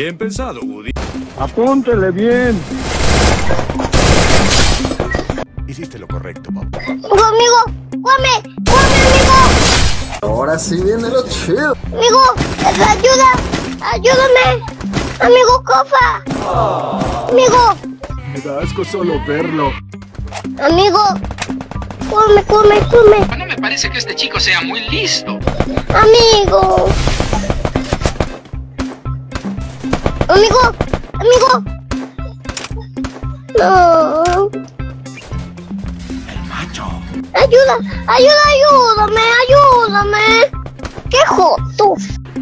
Bien pensado, Woody. Apúntele bien. Hiciste lo correcto, papá. Amigo, come, amigo. Ahora sí viene lo chido. Amigo, ayúdame. Amigo, cofa. Amigo. Me da asco solo verlo. Amigo, come. No me parece que este chico sea muy listo. Amigo. Amigo. No. El macho. Ayúdame. ¡Qué joto!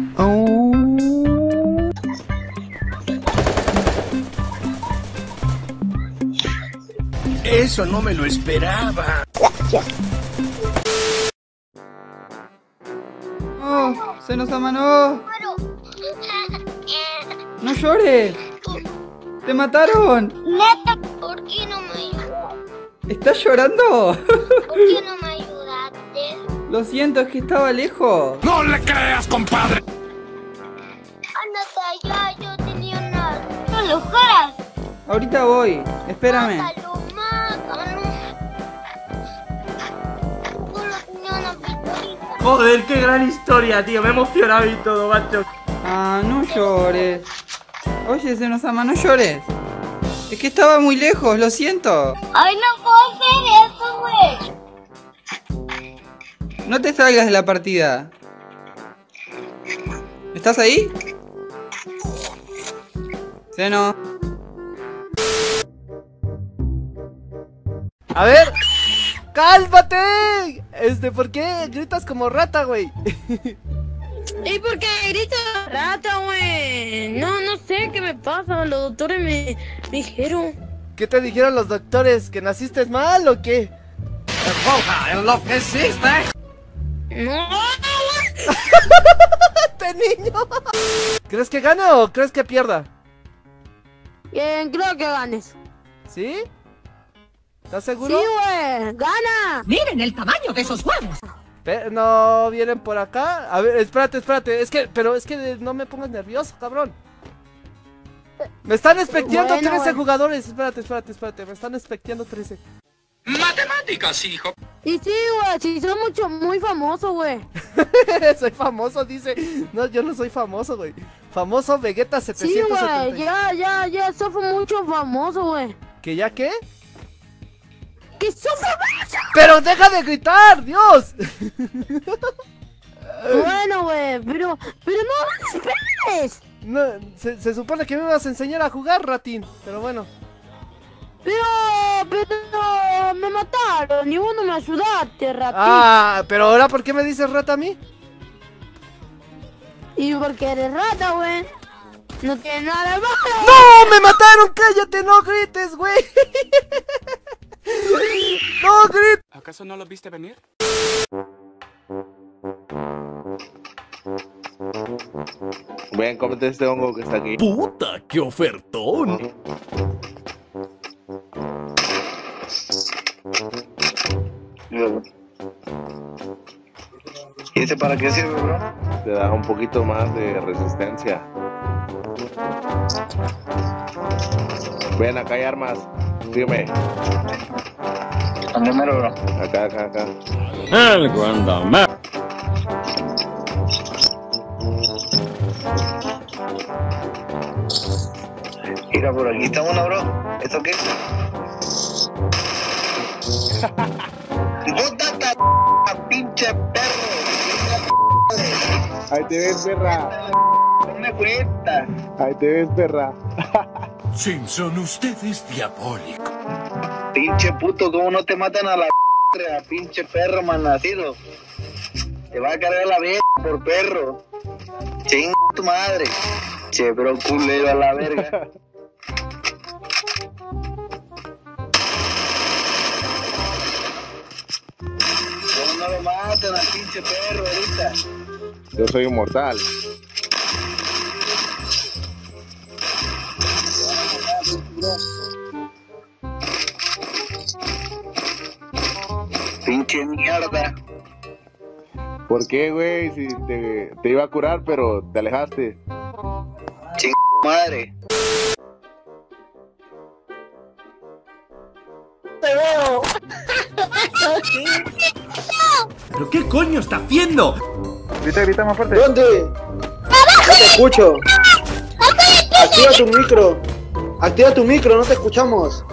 Eso no me lo esperaba. Gracias. ¡Oh! ¡Se nos amanó! ¡No llores! ¡Te mataron! Neta, ¿por qué no me ayudaste? ¿Estás llorando? ¿Por qué no me ayudaste? Lo siento, es que estaba lejos. ¡No le creas, compadre! Ándate allá, yo tenía una... ¡No lo jodas! Ahorita voy, espérame. Mátalo. Solo tenía una pistolita. Joder, qué gran historia, tío. Me he emocionado y todo, macho. Ah, no llores. Oye, se nos ama, no llores. Es que estaba muy lejos, lo siento. ¡Ay, no puedo hacer eso, güey! No te salgas de la partida. ¿Estás ahí? Zeno. A ver. ¡Cálmate! ¿Por qué gritas como rata, güey? ¿Y por qué gritas rata, güey? No sé qué me pasa. Los doctores me dijeron. ¿Qué te dijeron los doctores? ¿Que naciste mal o qué? No. ¡Este niño! ¿Crees que gane o crees que pierda? Bien, creo que ganes. ¿Sí? ¿Estás seguro? Sí, güey. ¡Gana! Miren el tamaño de esos huevos. No vienen por acá. A ver, espérate. Pero es que no me pongas nervioso, cabrón. Me están expectando 13 jugadores. Espérate. Me están expectando 13. Matemáticas, hijo. Y sí, güey. Sí, soy muy famoso, güey. Soy famoso, dice. No, yo no soy famoso, güey. Famoso Vegeta Sí, 770. güey. Ya. Soy mucho famoso, güey. ¿Que ya qué? ¡Que soy famoso! ¡Pero deja de gritar, Dios! Bueno, güey. Pero no esperes. No, se supone que me ibas a enseñar a jugar, ratín. Pero bueno. Pero me mataron y vos no me ayudaste, ratito. Ah, pero ahora ¿por qué me dices rata a mí? Y porque eres rata, güey. No tiene nada de malo. ¡No! ¡Me mataron! ¡Cállate! ¡No grites, güey! ¡No grites! ¿Acaso no lo viste venir? Ven, cómete este hongo que está aquí. ¡Puta, qué ofertón! ¿Y ese para qué sirve, bro? Te da un poquito más de resistencia. Ven, acá hay armas. Dime. ¿Dónde mero, bro? Acá. Algo anda mal. Mira, por aquí está una, bro. ¿Esto qué? ¡Bótate, pinche perro! Ahí te ves, perra. No me cuesta. Ahí te ves, perra. Simpson, usted es diabólico. Pinche puto, ¿cómo no te matan a la pinche perro malnacido? Te va a cargar la verga por perro. Ching tu madre. Che, bro, culero a la verga. ¿Cómo no lo matan al pinche perro ahorita? Yo soy inmortal. Pinche mierda. ¿Por qué, güey? Si te iba a curar, pero te alejaste. Ching madre. Te veo. ¿Pero qué coño está haciendo? Grita más fuerte. ¿Dónde? No te escucho. Activa tu micro. Activa tu micro, no te escuchamos.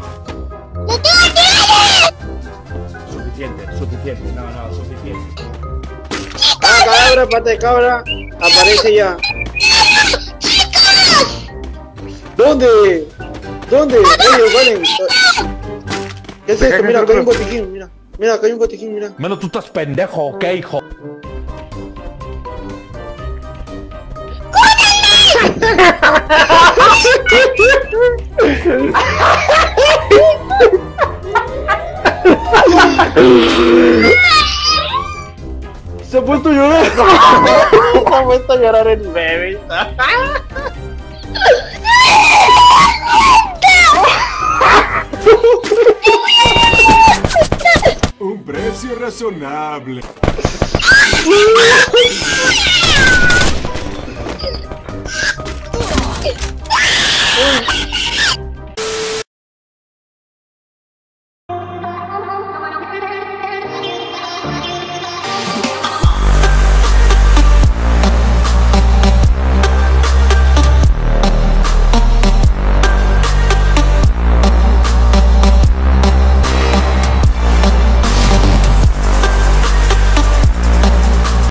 Suficiente, no, suficiente. Ah, cabra, pata de cabra. Aparece ya. ¿Dónde? Ellos valen. ¿Qué es esto? Mira, acá hay un botiquín, mira. Mira, acá hay un botiquín, mira. Menos tú estás pendejo, ¿ok, hijo? Se ha puesto a llorar. Se ha puesto a llorar el bebé. Un precio razonable.